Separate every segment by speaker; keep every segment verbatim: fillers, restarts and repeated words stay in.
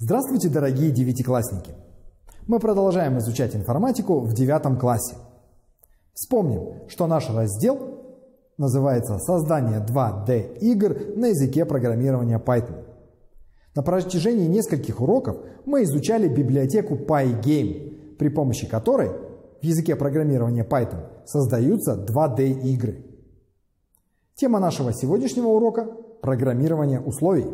Speaker 1: Здравствуйте, дорогие девятиклассники! Мы продолжаем изучать информатику в девятом классе. Вспомним, что наш раздел называется «Создание два дэ игр на языке программирования Python». На протяжении нескольких уроков мы изучали библиотеку Pygame, при помощи которой в языке программирования Python создаются два дэ игры. Тема нашего сегодняшнего урока – программирование условий.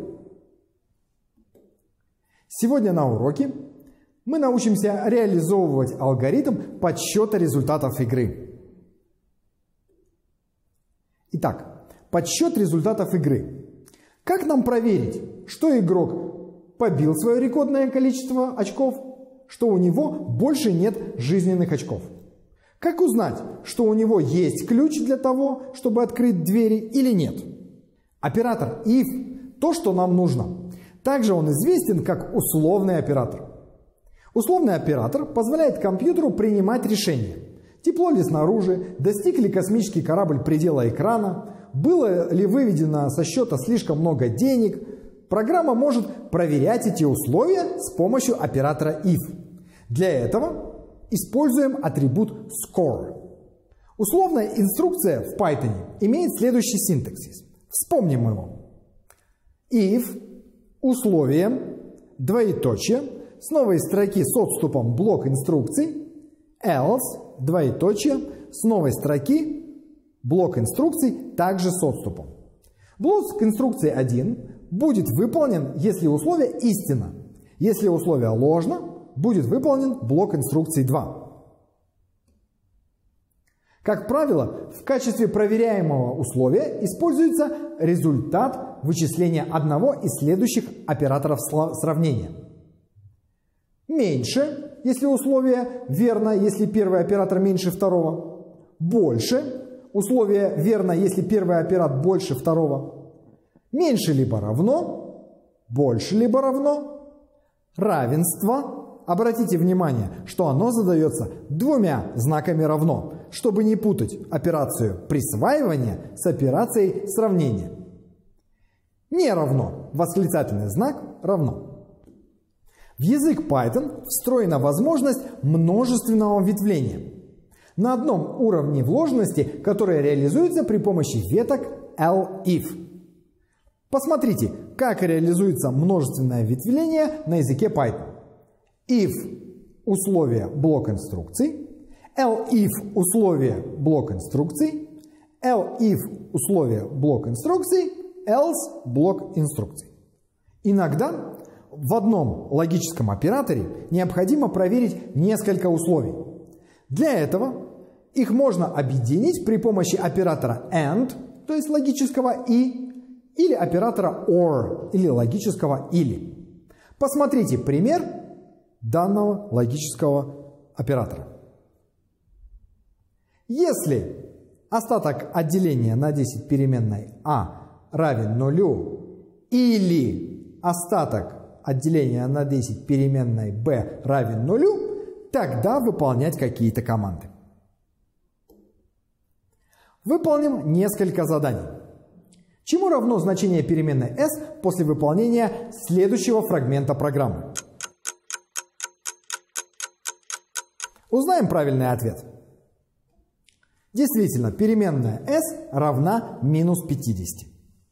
Speaker 1: Сегодня на уроке мы научимся реализовывать алгоритм подсчета результатов игры. Итак, подсчет результатов игры. Как нам проверить, что игрок побил свое рекордное количество очков, что у него больше нет жизненных очков? Как узнать, что у него есть ключ для того, чтобы открыть двери или нет? Оператор if – то, что нам нужно. Также он известен как условный оператор. Условный оператор позволяет компьютеру принимать решения. Тепло ли снаружи, достиг ли космический корабль предела экрана, было ли выведено со счета слишком много денег. Программа может проверять эти условия с помощью оператора if. Для этого используем атрибут score. Условная инструкция в Python имеет следующий синтаксис. Вспомним его. If, условие, двоеточие, с новой строки с отступом блок инструкций, else, двоеточие, с новой строки блок инструкций, также с отступом. Блок инструкции один будет выполнен, если условие истинно. Если условие ложно, будет выполнен блок инструкций два. Как правило, в качестве проверяемого условия используется результат вычисления одного из следующих операторов сравнения. Меньше, если условие верно, если первый оператор меньше второго. Больше, условие верно, если первый оператор больше второго. Меньше либо равно, больше либо равно. Равенство. Обратите внимание, что оно задается двумя знаками равно, чтобы не путать операцию присваивания с операцией сравнения. Не равно, восклицательный знак равно. В язык Python встроена возможность множественного ветвления на одном уровне вложенности, которая реализуется при помощи веток elif. Посмотрите, как реализуется множественное ветвление на языке Python. If – условие блок инструкций, elif – условие блок инструкций, elif – условие блок инструкций, else – блок инструкций. Иногда в одном логическом операторе необходимо проверить несколько условий. Для этого их можно объединить при помощи оператора AND, то есть логического «и», или оператора OR, или логического «или». Посмотрите пример данного логического оператора. Если остаток отделения на десять переменной а равен нулю или остаток отделения на десять переменной b равен нулю, тогда выполнять какие-то команды. Выполним несколько заданий. Чему равно значение переменной s после выполнения следующего фрагмента программы? Узнаем правильный ответ. Действительно, переменная s равна минус пятидесяти.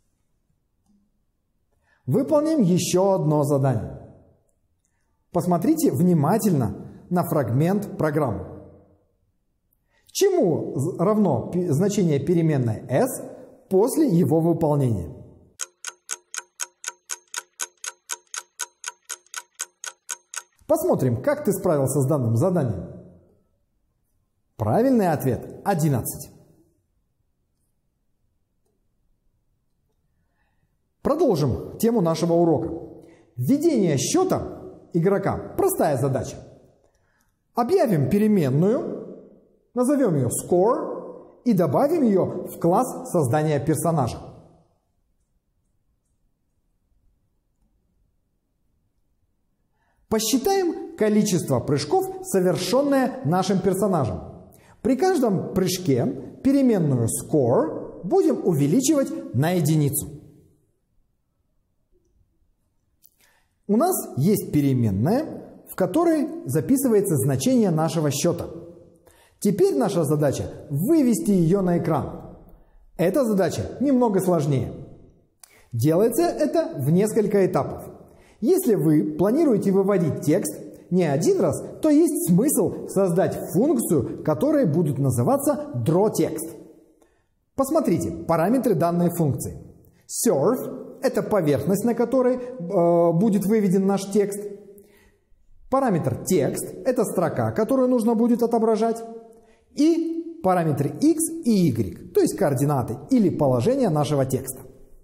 Speaker 1: Выполним еще одно задание. Посмотрите внимательно на фрагмент программы. Чему равно значение переменной s после его выполнения? Посмотрим, как ты справился с данным заданием. Правильный ответ – одиннадцать. Продолжим тему нашего урока. Введение счета игрока – простая задача. Объявим переменную, назовем ее score и добавим ее в класс создания персонажа. Посчитаем количество прыжков, совершенное нашим персонажем. При каждом прыжке переменную score будем увеличивать на единицу. У нас есть переменная, в которой записывается значение нашего счета. Теперь наша задача вывести ее на экран. Эта задача немного сложнее. Делается это в несколько этапов. Если вы планируете выводить текст не один раз, то есть смысл создать функцию, которая будет называться drawText. Посмотрите параметры данной функции. Surf – это поверхность, на которой э, будет выведен наш текст. Параметр текст – это строка, которую нужно будет отображать. И параметры x и y, то есть координаты или положение нашего текста.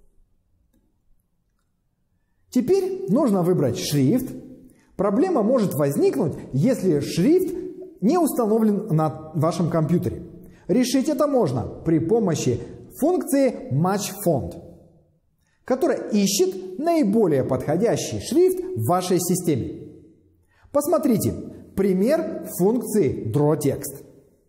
Speaker 1: Теперь нужно выбрать шрифт. Проблема может возникнуть, если шрифт не установлен на вашем компьютере. Решить это можно при помощи функции MatchFont, которая ищет наиболее подходящий шрифт в вашей системе. Посмотрите пример функции drawText.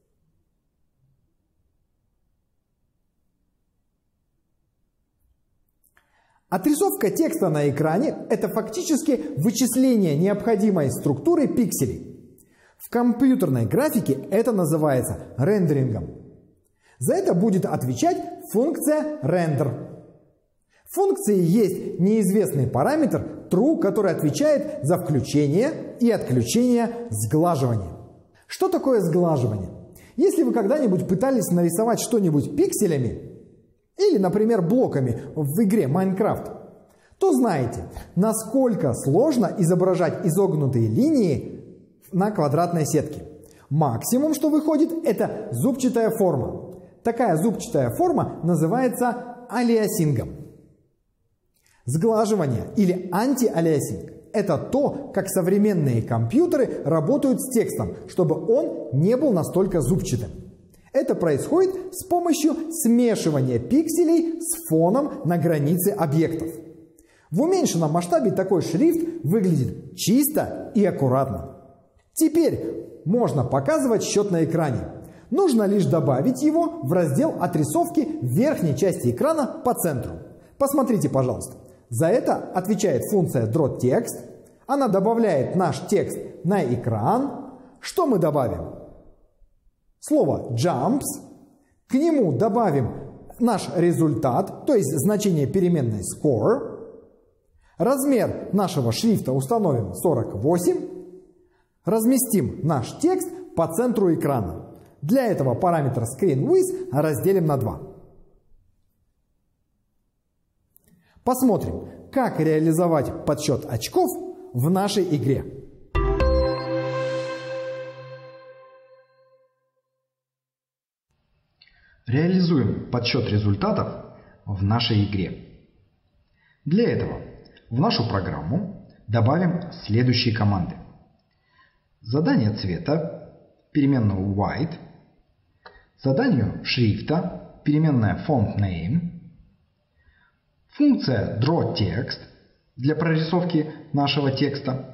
Speaker 1: Отрисовка текста на экране – это фактически вычисление необходимой структуры пикселей. В компьютерной графике это называется рендерингом. За это будет отвечать функция render. В функции есть неизвестный параметр true, который отвечает за включение и отключение сглаживания. Что такое сглаживание? Если вы когда-нибудь пытались нарисовать что-нибудь пикселями, или, например, блоками в игре Minecraft, то знаете, насколько сложно изображать изогнутые линии на квадратной сетке. Максимум, что выходит, это зубчатая форма. Такая зубчатая форма называется алиасингом. Сглаживание или антиалиасинг – это то, как современные компьютеры работают с текстом, чтобы он не был настолько зубчатым. Это происходит с помощью смешивания пикселей с фоном на границе объектов. В уменьшенном масштабе такой шрифт выглядит чисто и аккуратно. Теперь можно показывать счет на экране. Нужно лишь добавить его в раздел отрисовки в верхней части экрана по центру. Посмотрите, пожалуйста. За это отвечает функция drawText. Она добавляет наш текст на экран. Что мы добавим? Слово jumps, к нему добавим наш результат, то есть значение переменной score. Размер нашего шрифта установим сорок восемь. Разместим наш текст по центру экрана. Для этого параметр screenWidth разделим на два. Посмотрим, как реализовать подсчет очков в нашей игре.
Speaker 2: Реализуем подсчет результатов в нашей игре. Для этого в нашу программу добавим следующие команды. Задание цвета, переменную white, заданию шрифта, переменная FontName, функция drawText для прорисовки нашего текста.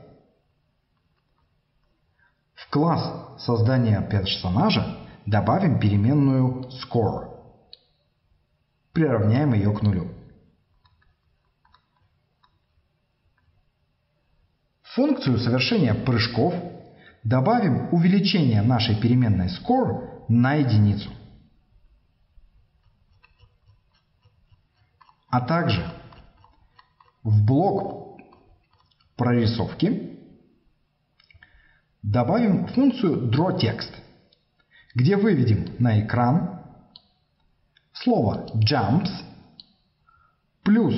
Speaker 2: В класс создания персонажа добавим переменную score. Приравняем ее к нулю. В функцию совершения прыжков добавим увеличение нашей переменной score на единицу. А также в блок прорисовки добавим функцию drawText, где выведем на экран слово jumps плюс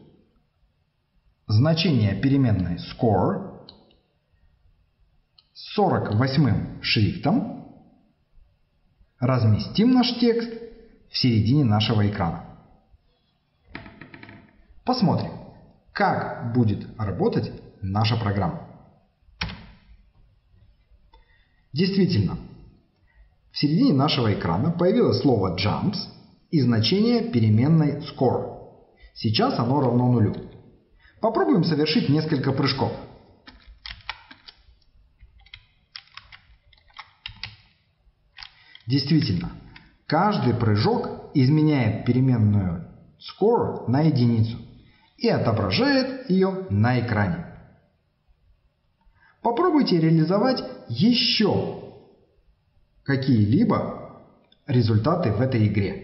Speaker 2: значение переменной score с сорок восьмым шрифтом. Разместим наш текст в середине нашего экрана. Посмотрим, как будет работать наша программа. Действительно, в середине нашего экрана появилось слово jumps и значение переменной score. Сейчас оно равно нулю. Попробуем совершить несколько прыжков. Действительно, каждый прыжок изменяет переменную score на единицу и отображает ее на экране. Попробуйте реализовать еще какие-либо результаты в этой игре.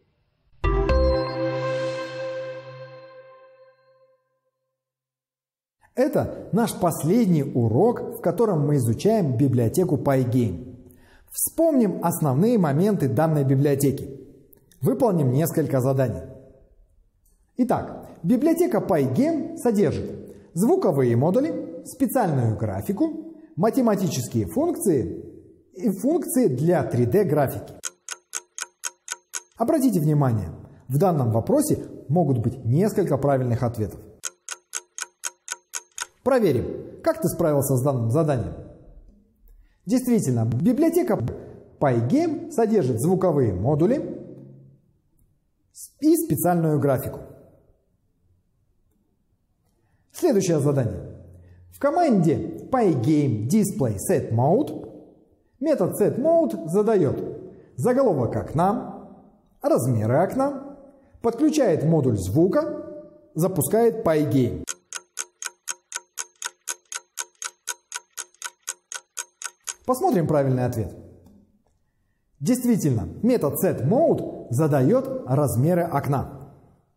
Speaker 1: Это наш последний урок, в котором мы изучаем библиотеку Pygame. Вспомним основные моменты данной библиотеки. Выполним несколько заданий. Итак, библиотека Pygame содержит звуковые модули, специальную графику, математические функции и функции для три дэ графики. Обратите внимание, в данном вопросе могут быть несколько правильных ответов. Проверим, как ты справился с данным заданием. Действительно, библиотека Pygame содержит звуковые модули и специальную графику. Следующее задание. В команде Pygame Display setMode метод setMode задает заголовок окна, размеры окна, подключает модуль звука, запускает Pygame. Посмотрим правильный ответ. Действительно, метод setMode задает размеры окна.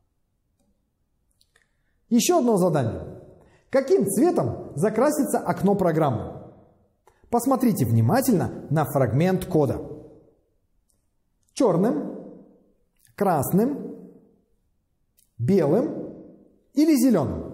Speaker 1: Еще одно задание. Каким цветом закрасится окно программы? Посмотрите внимательно на фрагмент кода. Черным, красным, белым или зеленым?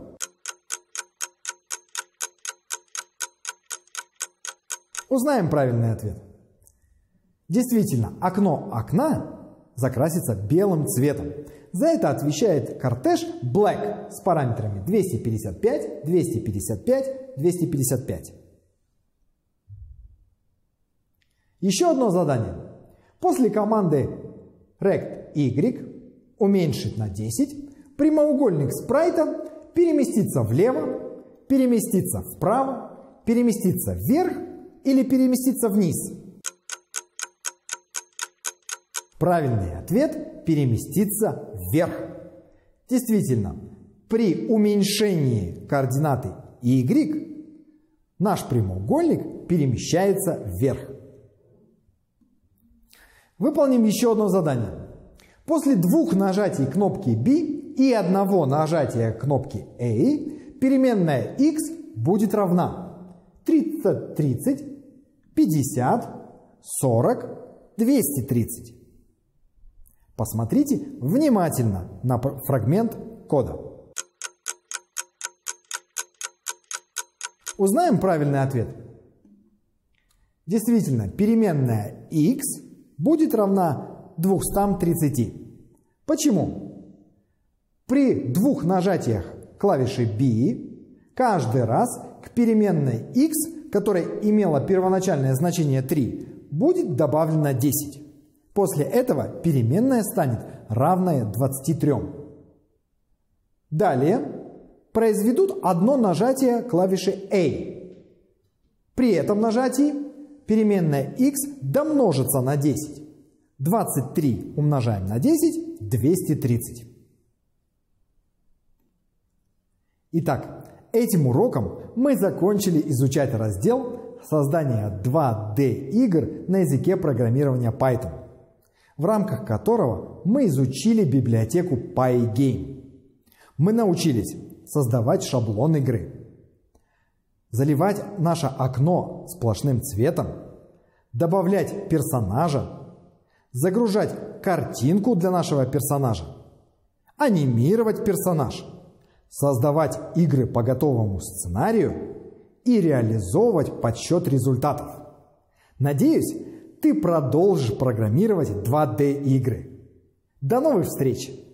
Speaker 1: Узнаем правильный ответ. Действительно, окно окна закрасится белым цветом. За это отвечает кортеж Black с параметрами двести пятьдесят пять, двести пятьдесят пять, двести пятьдесят пять. Еще одно задание. После команды rect-y уменьшить на десять прямоугольник спрайта переместится влево, переместится вправо, переместится вверх или переместиться вниз? Правильный ответ – переместиться вверх. Действительно, при уменьшении координаты y наш прямоугольник перемещается вверх. Выполним еще одно задание. После двух нажатий кнопки B и одного нажатия кнопки A переменная x будет равна тридцать, тридцать, пятьдесят, сорок, двести тридцать. Посмотрите внимательно на фрагмент кода. Узнаем правильный ответ. Действительно, переменная x будет равна двухстам тридцати. Почему? При двух нажатиях клавиши B каждый раз к переменной x, которая имела первоначальное значение три, будет добавлено десять. После этого переменная станет равная двадцати трём. Далее произведут одно нажатие клавиши A. При этом нажатии переменная x домножится на десять. двадцать три умножаем на десять – двести тридцать. Итак, этим уроком мы закончили изучать раздел создания два дэ игр на языке программирования Python, в рамках которого мы изучили библиотеку Pygame. Мы научились создавать шаблон игры, заливать наше окно сплошным цветом, добавлять персонажа, загружать картинку для нашего персонажа, анимировать персонаж, создавать игры по готовому сценарию и реализовывать подсчет результатов. Надеюсь, ты продолжишь программировать два дэ игры. До новых встреч!